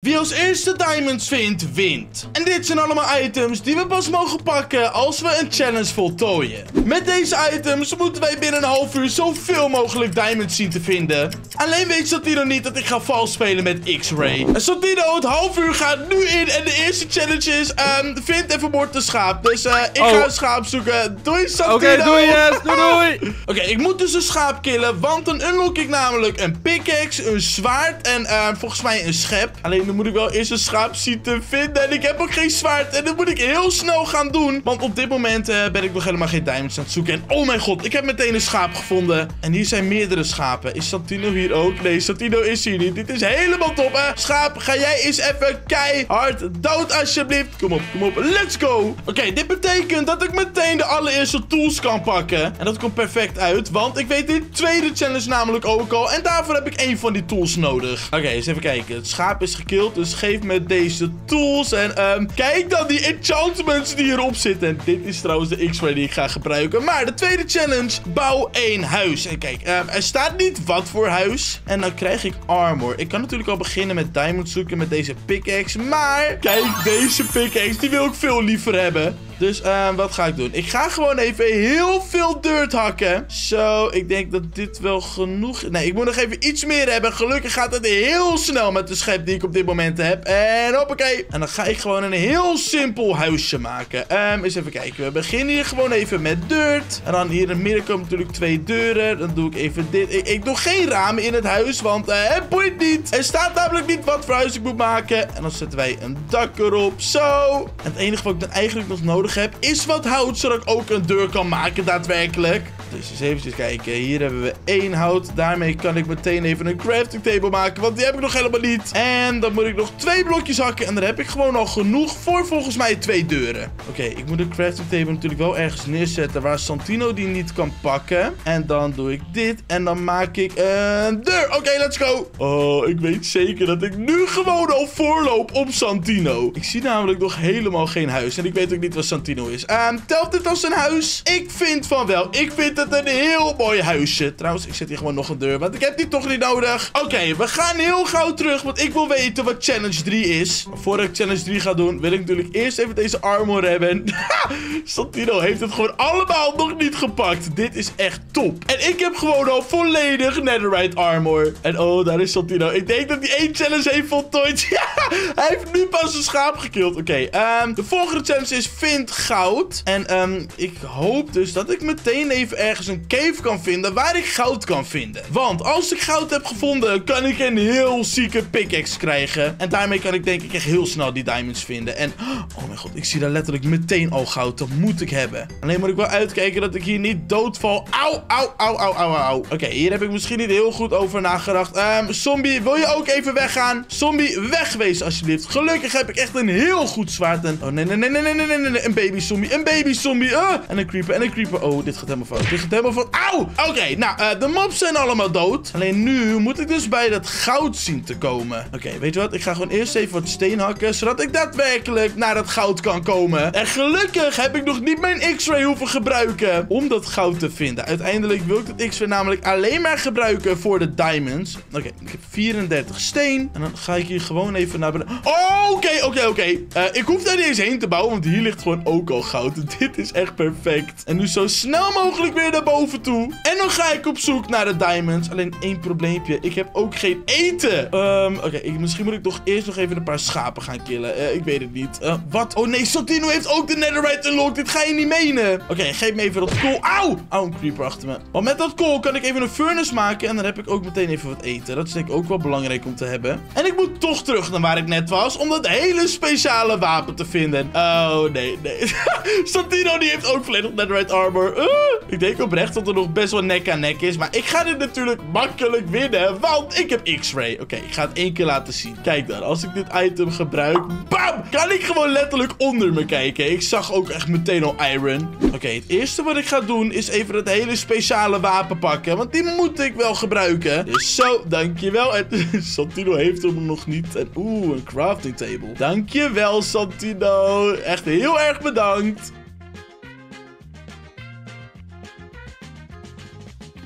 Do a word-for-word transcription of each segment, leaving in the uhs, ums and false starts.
Wie als eerste diamonds vindt, wint. En dit zijn allemaal items die we pas mogen pakken als we een challenge voltooien. Met deze items moeten wij binnen een half uur zoveel mogelijk diamonds zien te vinden. Alleen weet Santino niet dat ik ga vals spelen met X-Ray. En Santino, het half uur gaat nu in en de eerste challenge is, um, vind en vermoord een schaap. Dus uh, ik oh. ga een schaap zoeken. Doei Santino. Oké, okay, doei yes, doei doei. Oké, okay, ik moet dus een schaap killen, want dan unlock ik namelijk een pickaxe, een zwaard en uh, volgens mij een schep. Alleen dan moet ik wel eerst een schaap zien te vinden en ik heb ook geen zwaard. En dat moet ik heel snel gaan doen, want op dit moment uh, ben ik nog helemaal geen diamonds aan het zoeken. En oh mijn god, ik heb meteen een schaap gevonden. En hier zijn meerdere schapen. Is Santino hier ook? Nee, Santino is hier niet. Dit is helemaal top, hè? Schaap, ga jij eens even keihard dood alsjeblieft. Kom op, kom op. Let's go. Oké, okay, dit betekent dat ik meteen de allereerste tools kan pakken. En dat komt perfect uit, want ik weet de tweede challenge namelijk ook al. En daarvoor heb ik één van die tools nodig. Oké, okay, eens even kijken. Het schaap is gekilld, dus geef me deze tools. En um, kijk dan die enchantments die hierop zitten. En dit is trouwens de X-Ray die ik ga gebruiken. Maar de tweede challenge, bouw één huis. En kijk, um, er staat niet wat voor huis. En dan krijg ik armor. Ik kan natuurlijk al beginnen met diamond zoeken met deze pickaxe. Maar kijk, deze pickaxe, die wil ik veel liever hebben. Dus uh, wat ga ik doen? Ik ga gewoon even heel veel dirt hakken. Zo, ik denk dat dit wel genoeg is. Nee, ik moet nog even iets meer hebben. Gelukkig gaat het heel snel met de schep die ik op dit moment heb. En hoppakee. En dan ga ik gewoon een heel simpel huisje maken. Um, eens even kijken. We beginnen hier gewoon even met dirt. En dan hier in het midden komen natuurlijk twee deuren. Dan doe ik even dit. Ik, ik doe geen ramen in het huis, want uh, het boeit niet. Er staat namelijk niet wat voor huis ik moet maken. En dan zetten wij een dak erop. Zo. En het enige wat ik dan eigenlijk nog nodig heb, is wat hout, zodat ik ook een deur kan maken daadwerkelijk. Dus eens even kijken. Hier hebben we één hout. Daarmee kan ik meteen even een crafting table maken, want die heb ik nog helemaal niet. En dan moet ik nog twee blokjes hakken. En dan heb ik gewoon al genoeg voor volgens mij twee deuren. Oké, okay, ik moet de crafting table natuurlijk wel ergens neerzetten waar Santino die niet kan pakken. En dan doe ik dit. En dan maak ik een deur. Oké, okay, let's go. Oh, ik weet zeker dat ik nu gewoon al voorloop op Santino. Ik zie namelijk nog helemaal geen huis. En ik weet ook niet wat Santino is. Um, telt dit als een huis? Ik vind van wel. Ik vind het een heel mooi huisje. Trouwens, ik zet hier gewoon nog een deur, want ik heb die toch niet nodig. Oké, okay, we gaan heel gauw terug, want ik wil weten wat challenge drie is. Voordat ik challenge drie ga doen, wil ik natuurlijk eerst even deze armor hebben. Santino heeft het gewoon allemaal nog niet gepakt. Dit is echt top. En ik heb gewoon al volledig netherite armor. En oh, daar is Santino. Ik denk dat hij één challenge heeft voltooid. Ja, hij heeft nu pas een schaap gekild. Oké, okay, um, de volgende challenge is vind goud. En um, ik hoop dus dat ik meteen even ergens een cave kan vinden waar ik goud kan vinden. Want als ik goud heb gevonden, kan ik een heel zieke pickaxe krijgen. En daarmee kan ik denk ik echt heel snel die diamonds vinden. En, oh mijn god, ik zie daar letterlijk meteen al goud. Dat moet ik hebben. Alleen moet ik wel uitkijken dat ik hier niet doodval. Auw, auw, auw, auw, auw, auw. Oké, okay, hier heb ik misschien niet heel goed over nagedacht. Um, zombie, wil je ook even weggaan? Zombie, wegwezen alsjeblieft. Gelukkig heb ik echt een heel goed zwaard. En, oh nee, nee, nee, nee, nee, nee, nee, nee. Een baby zombie, een baby zombie. Uh, en een creeper, en een creeper. Oh, dit gaat helemaal fout. Dit gaat helemaal fout. Auw! Oké, okay, nou, uh, de mobs zijn allemaal dood. Alleen nu moet ik dus bij dat goud zien te komen. Oké, okay, weet je wat? Ik ga gewoon eerst even wat steen hakken, zodat ik daadwerkelijk naar dat goud kan komen. En gelukkig heb ik nog niet mijn X-ray hoeven gebruiken om dat goud te vinden. Uiteindelijk wil ik dat X-ray namelijk alleen maar gebruiken voor de diamonds. Oké, okay, ik heb vierendertig steen. En dan ga ik hier gewoon even naar beneden. Oh, oké, okay, oké, okay, oké. Okay. Uh, ik hoef daar niet eens heen te bouwen, want hier ligt gewoon ook al goud. Dit is echt perfect. En nu zo snel mogelijk weer naar boven toe. En dan ga ik op zoek naar de diamonds. Alleen één probleempje. Ik heb ook geen eten. Um, oké, okay, misschien moet ik toch eerst nog even een paar schapen gaan killen. Uh, ik weet het niet. Uh, wat? Oh nee, Santino heeft ook de netherite unlocked. Dit ga je niet menen. Oké, okay, geef me even dat kool. Auw! Auw, een creeper achter me. Want met dat kool kan ik even een furnace maken. En dan heb ik ook meteen even wat eten. Dat is denk ik ook wel belangrijk om te hebben. En ik moet toch terug naar waar ik net was. Om dat hele speciale wapen te vinden. Oh, nee, nee. Santino die heeft ook volledig netherite armor. Uh, ik denk oprecht dat er nog best wel nek aan nek is. Maar ik ga dit natuurlijk makkelijk winnen. Want ik heb X-ray. Oké, okay, ik ga het één keer laten zien. Kijk dan, als ik dit item gebruik. Bam! Kan ik gewoon letterlijk onder me kijken. Ik zag ook echt meteen al iron. Oké, okay, het eerste wat ik ga doen is even het hele speciale wapen pakken. Want die moet ik wel gebruiken. Dus zo, dankjewel. En Santino heeft hem nog niet. En oeh, een crafting table. Dankjewel, Santino. Echt heel erg bedankt. En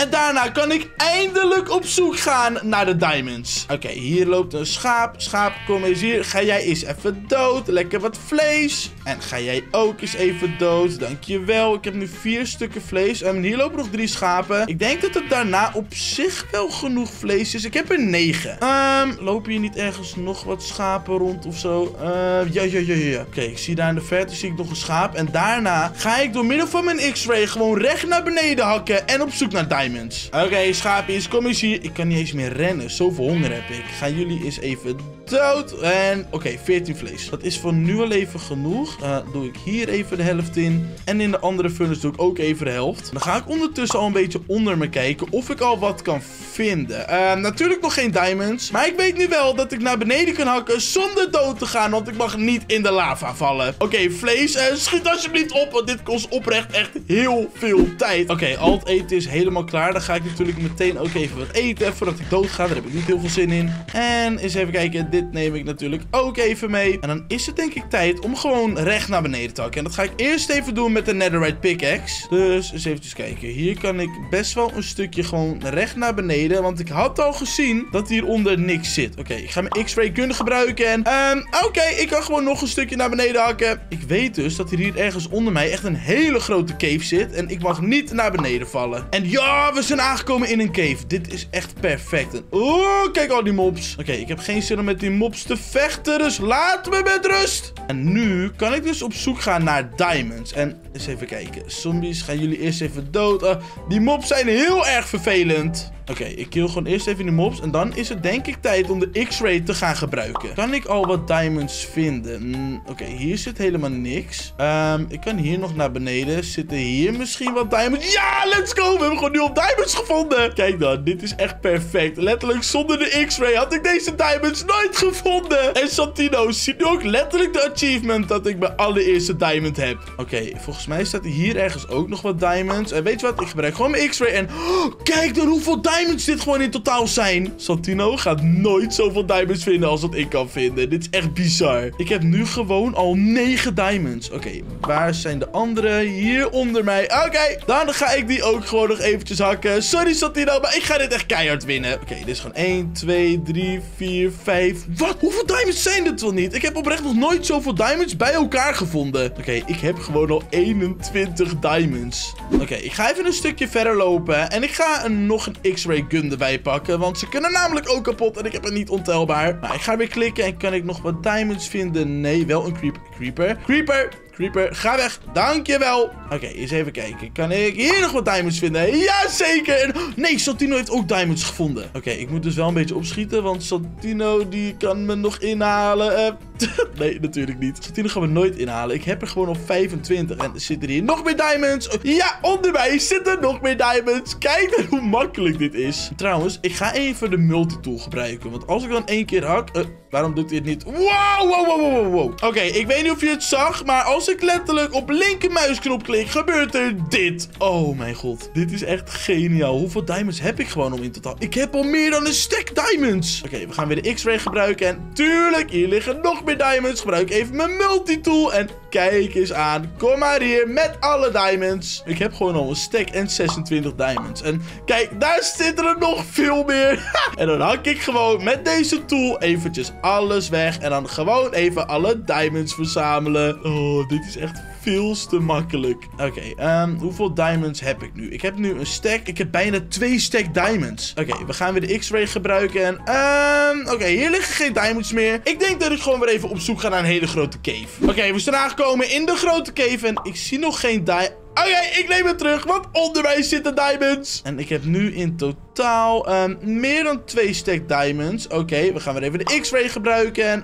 En daarna kan ik eindelijk op zoek gaan naar de diamonds. Oké, okay, hier loopt een schaap. Schaap, kom eens hier. Ga jij eens even dood. Lekker wat vlees. En ga jij ook eens even dood. Dankjewel. Ik heb nu vier stukken vlees. En hier lopen nog drie schapen. Ik denk dat het daarna op zich wel genoeg vlees is. Ik heb er negen. Um, lopen hier niet ergens nog wat schapen rond of zo? Uh, ja, ja, ja, ja. Oké, okay, ik zie daar in de verte zie ik nog een schaap. En daarna ga ik door middel van mijn X-ray gewoon recht naar beneden hakken. En op zoek naar diamonds. Oké, okay, schaapjes, kom eens hier. Ik kan niet eens meer rennen. Zoveel honger heb ik. Gaan jullie eens even dood. En oké, okay, veertien vlees. Dat is voor nu al even genoeg. Uh, doe ik hier even de helft in. En in de andere furnace doe ik ook even de helft. Dan ga ik ondertussen al een beetje onder me kijken of ik al wat kan vinden. Uh, natuurlijk nog geen diamonds. Maar ik weet nu wel dat ik naar beneden kan hakken zonder dood te gaan. Want ik mag niet in de lava vallen. Oké, okay, vlees. Uh, schiet alsjeblieft op. Want dit kost oprecht echt heel veel tijd. Oké, okay, al het eten is helemaal klaar. Dan ga ik natuurlijk meteen ook even wat eten. Voordat ik dood ga. Daar heb ik niet heel veel zin in. En eens even kijken. Dit neem ik natuurlijk ook even mee. En dan is het denk ik tijd om gewoon recht naar beneden te hakken. En dat ga ik eerst even doen met de netherite pickaxe. Dus eens even kijken. Hier kan ik best wel een stukje gewoon recht naar beneden. Want ik had al gezien dat hieronder niks zit. Oké, okay, ik ga mijn X-ray kunnen gebruiken. En um, oké, okay, ik kan gewoon nog een stukje naar beneden hakken. Ik weet dus dat er hier ergens onder mij echt een hele grote cave zit. En ik mag niet naar beneden vallen. En ja, we zijn aangekomen in een cave. Dit is echt perfect. En oh, kijk al die mobs. Oké, okay, ik heb geen zin om met die mobs te vechten. Dus laat me met rust. En nu kan ik dus op zoek gaan naar diamonds. En eens even kijken. Zombies, gaan jullie eerst even dood. Uh, die mobs zijn heel erg vervelend. Oké, okay, ik kill gewoon eerst even de mobs. En dan is het denk ik tijd om de X-ray te gaan gebruiken. Kan ik al wat diamonds vinden? Mm, Oké, okay, hier zit helemaal niks. Um, ik kan hier nog naar beneden. Zitten hier misschien wat diamonds? Ja, let's go! We hebben gewoon nu al diamonds gevonden. Kijk dan, dit is echt perfect. Letterlijk zonder de X-ray had ik deze diamonds nooit gevonden. En Santino ziet nu ook letterlijk de achievement dat ik mijn allereerste diamond heb. Oké, okay, volgens mij staat hier ergens ook nog wat diamonds. En weet je wat? Ik gebruik gewoon mijn X-ray. En oh, kijk dan hoeveel diamonds dit gewoon in totaal zijn. Santino gaat nooit zoveel diamonds vinden als dat ik kan vinden. Dit is echt bizar. Ik heb nu gewoon al negen diamonds. Oké, okay, waar zijn de andere? Hier onder mij. Oké, okay, dan ga ik die ook gewoon nog eventjes hakken. Sorry Santino, maar ik ga dit echt keihard winnen. Oké, okay, dit is gewoon één, twee, drie, vier, vijf. Wat? Hoeveel diamonds zijn dit wel niet? Ik heb oprecht nog nooit zoveel diamonds bij elkaar gevonden. Oké, okay, ik heb gewoon al eenentwintig diamonds. Oké, okay, ik ga even een stukje verder lopen. En ik ga een, nog een X-ray gun erbij pakken. Want ze kunnen namelijk ook kapot. En ik heb het niet ontelbaar. Maar ik ga weer klikken. En kan ik nog wat diamonds vinden? Nee, wel een creeper. Creeper. Creeper. Creeper, ga weg. Dankjewel. Oké, okay, eens even kijken. Kan ik hier nog wat diamonds vinden? Jazeker. En nee, Santino heeft ook diamonds gevonden. Oké, okay, ik moet dus wel een beetje opschieten. Want Santino, die kan me nog inhalen. Uh, nee, natuurlijk niet. Santino gaan we nooit inhalen. Ik heb er gewoon al vijfentwintig. En er zitten hier nog meer diamonds. Ja, onder mij zitten nog meer diamonds. Kijk dan hoe makkelijk dit is. Trouwens, ik ga even de multitool gebruiken. Want als ik dan één keer hak... Uh, waarom doet hij het niet? Wow, wow, wow, wow, wow. Oké, okay, ik weet niet of je het zag. Maar als ik letterlijk op linker muisknop klik, gebeurt er dit. Oh mijn god. Dit is echt geniaal. Hoeveel diamonds heb ik gewoon om in totaal? Ik heb al meer dan een stack diamonds. Oké, okay, we gaan weer de X-ray gebruiken. En tuurlijk, hier liggen nog meer diamonds. Gebruik even mijn multitool. En kijk eens aan. Kom maar hier met alle diamonds. Ik heb gewoon al een stack en zesentwintig diamonds. En kijk, daar zitten er nog veel meer. En dan hak ik gewoon met deze tool eventjes alles weg. En dan gewoon even alle diamonds verzamelen. Oh, dit is echt veel te makkelijk. Oké, okay, um, hoeveel diamonds heb ik nu? Ik heb nu een stack. Ik heb bijna twee stack diamonds. Oké, okay, we gaan weer de X-ray gebruiken. En, um, oké, okay, hier liggen geen diamonds meer. Ik denk dat ik gewoon weer even op zoek ga naar een hele grote cave. Oké, okay, we zijn aangekomen in de grote cave. En ik zie nog geen diamonds. Oké, okay, ik neem het terug, want onder mij zitten diamonds. En ik heb nu in totaal um, meer dan twee stack diamonds. Oké, okay, we gaan weer even de X-ray gebruiken. En...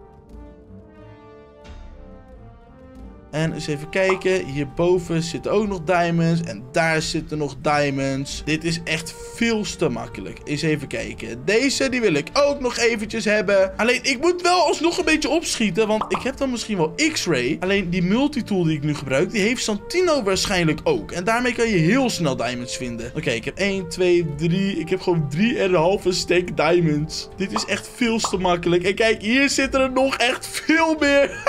En eens even kijken. Hierboven zitten ook nog diamonds. En daar zitten nog diamonds. Dit is echt veel te makkelijk. Eens even kijken. Deze, die wil ik ook nog eventjes hebben. Alleen, ik moet wel alsnog een beetje opschieten. Want ik heb dan misschien wel X-ray. Alleen, die multitool die ik nu gebruik, die heeft Santino waarschijnlijk ook. En daarmee kan je heel snel diamonds vinden. Oké, okay, ik heb één, twee, drie. Ik heb gewoon drie en een halve stack diamonds. Dit is echt veel te makkelijk. En kijk, hier zitten er nog echt veel meer.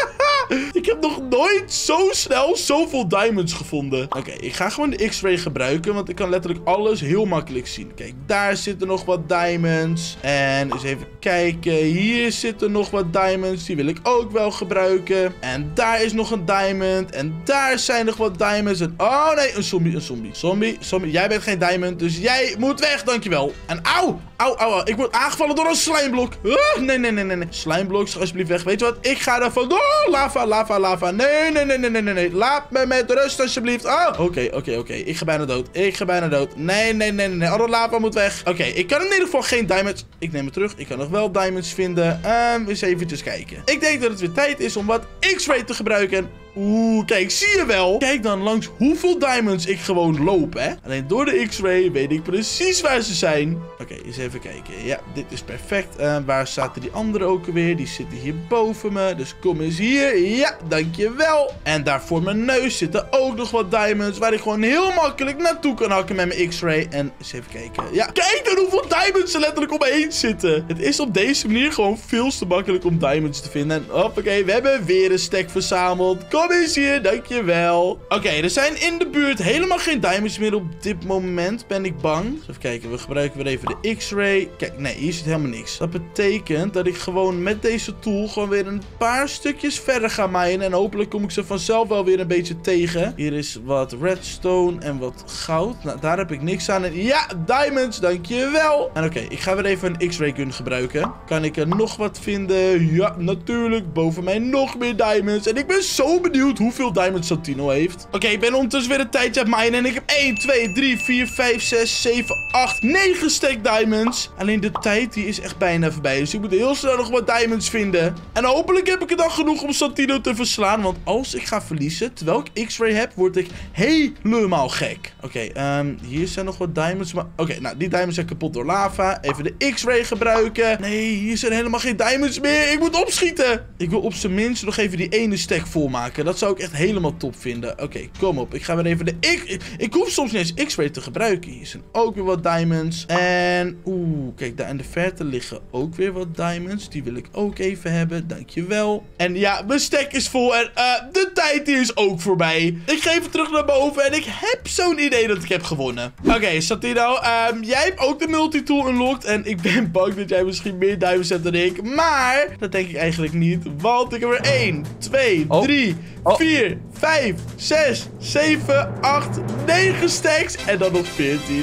Ik heb nog nooit zo snel zoveel diamonds gevonden. Oké, okay, ik ga gewoon de X-ray gebruiken, want ik kan letterlijk alles heel makkelijk zien. Kijk, daar zitten nog wat diamonds. En eens even kijken. Hier zitten nog wat diamonds. Die wil ik ook wel gebruiken. En daar is nog een diamond. En daar zijn nog wat diamonds. En oh nee, een zombie, een zombie. Zombie, zombie. Jij bent geen diamond, dus jij moet weg, dankjewel. En auw, auw, auw. Ik word aangevallen door een slijmblok. Ah, nee, nee, nee, nee, nee. Slijmblok, alsjeblieft weg. Weet je wat? Ik ga er van. Oh, lava, lava, lava. Nee, nee, nee, nee, nee, nee, nee. Laat me met rust, alsjeblieft. Oh, oké, okay, oké, okay, oké. Okay. Ik ga bijna dood. Ik ga bijna dood. Nee, nee, nee, nee, nee. Alle lava moet weg. Oké, okay, ik kan in ieder geval geen diamonds. Ik neem het terug. Ik kan nog wel diamonds vinden. Um, eens eventjes kijken. Ik denk dat het weer tijd is om wat X-ray te gebruiken. Oeh, kijk, zie je wel? Kijk dan langs hoeveel diamonds ik gewoon loop, hè? Alleen door de X-ray weet ik precies waar ze zijn. Oké, okay, eens even kijken. Ja, dit is perfect. Uh, waar zaten die anderen ook alweer? Die zitten hier boven me. Dus kom eens hier. Ja, dankjewel. En daar voor mijn neus zitten ook nog wat diamonds. Waar ik gewoon heel makkelijk naartoe kan hakken met mijn X-ray. En eens even kijken. Ja, kijk dan hoeveel diamonds er letterlijk om me heen zitten. Het is op deze manier gewoon veel te makkelijk om diamonds te vinden. En hoppakee, we hebben weer een stack verzameld. Kom eens hier, dankjewel. Oké, okay, er zijn in de buurt helemaal geen diamonds meer op dit moment, ben ik bang. Even kijken, we gebruiken weer even de X-ray. Kijk, nee, hier zit helemaal niks. Dat betekent dat ik gewoon met deze tool gewoon weer een paar stukjes verder ga minen. En hopelijk kom ik ze vanzelf wel weer een beetje tegen. Hier is wat redstone en wat goud. Nou, daar heb ik niks aan. En ja, diamonds, dankjewel. En oké, okay, ik ga weer even een X-ray gun gebruiken. Kan ik er nog wat vinden? Ja, natuurlijk. Boven mij nog meer diamonds. En ik ben zo benieuwd hoeveel diamonds Santino heeft. Oké, okay, ik ben ondertussen weer een tijdje aan het minen. En ik heb één, twee, drie, vier, vijf, zes, zeven, acht, negen stack diamonds. Alleen de tijd die is echt bijna voorbij. Dus ik moet heel snel nog wat diamonds vinden. En hopelijk heb ik er dan genoeg om Santino te verslaan. Want als ik ga verliezen, terwijl ik X-ray heb, word ik helemaal gek. Oké, okay, um, hier zijn nog wat diamonds. Maar oké, okay, nou die diamonds zijn kapot door lava. Even de X-ray gebruiken. Nee, hier zijn helemaal geen diamonds meer. Ik moet opschieten. Ik wil op zijn minst nog even die ene stack volmaken. Dat zou ik echt helemaal top vinden. Oké, okay, kom op. Ik ga weer even de X... Ik, ik hoef soms niet eens X-ray te gebruiken. Hier zijn ook weer wat diamonds. En... Oeh, kijk, daar in de verte liggen ook weer wat diamonds. Die wil ik ook even hebben. Dankjewel. En ja, mijn stack is vol. En uh, de tijd die is ook voorbij. Ik geef het terug naar boven. En ik heb zo'n idee dat ik heb gewonnen. Oké, okay, Santino. Um, jij hebt ook de multitool unlocked. En ik ben bang dat jij misschien meer diamonds hebt dan ik. Maar dat denk ik eigenlijk niet. Want ik heb er één, twee, drie, vier, vijf, zes, zeven, acht, negen stacks. En dan nog veertien.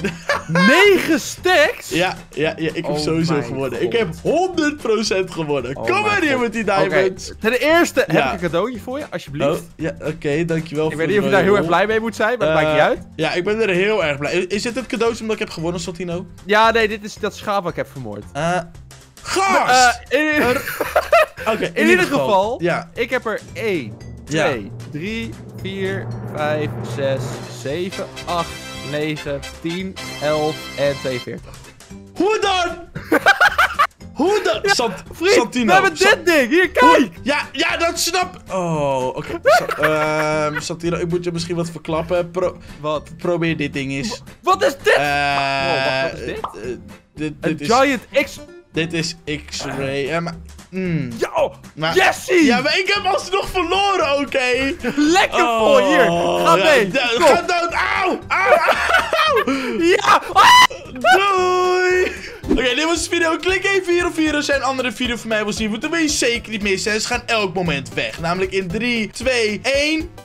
negen stacks? Ja, ja, ja, ik heb oh sowieso gewonnen. God. Ik heb honderd procent gewonnen. Oh Kom maar hier met die diamonds. Okay. Ten eerste ja. heb ik een cadeautje voor je, alsjeblieft. Oh, ja, oké, okay, dankjewel. Ik weet niet of je daar heel erg blij mee moet zijn, maar dat uh, maakt niet uit. Ja, ik ben er heel erg blij. Is dit het cadeautje omdat ik heb gewonnen, Santino? Ja, nee, dit is dat schaap wat ik heb vermoord. Uh, Gast! Uh, in, uh, okay, in, in ieder geval, geval ja. ik heb er één, twee, drie, vier, vijf, zes, zeven, acht, negen, tien, elf en tweeënveertig. Hoe dan? Hoe dan? Ja, Sant vriend, Santino. we hebben Sa dit ding. Hier, kijk. Ja, ja, dat snap. Oh, oké. Okay. Sa uh, Santino, ik moet je misschien wat verklappen. Pro wat? Probeer dit ding eens. Wat is dit? Uh, oh, wacht, wat is dit? Uh, dit, een dit giant is, X... Dit is X-ray. Uh, maar... Mm. Yo, maar, Jesse! Ja, maar ik heb alsnog verloren, oké? Okay? Lekker oh, voor, hier. Ga mee. Ja, ga dood. Auw! Auw! Auw! Ja! Doei! Oké, okay, dit was de video. Klik even hier of hier als jij een andere video van mij wil zien. Want dan wil je zeker niet missen. En ze gaan elk moment weg. Namelijk in drie, twee, één...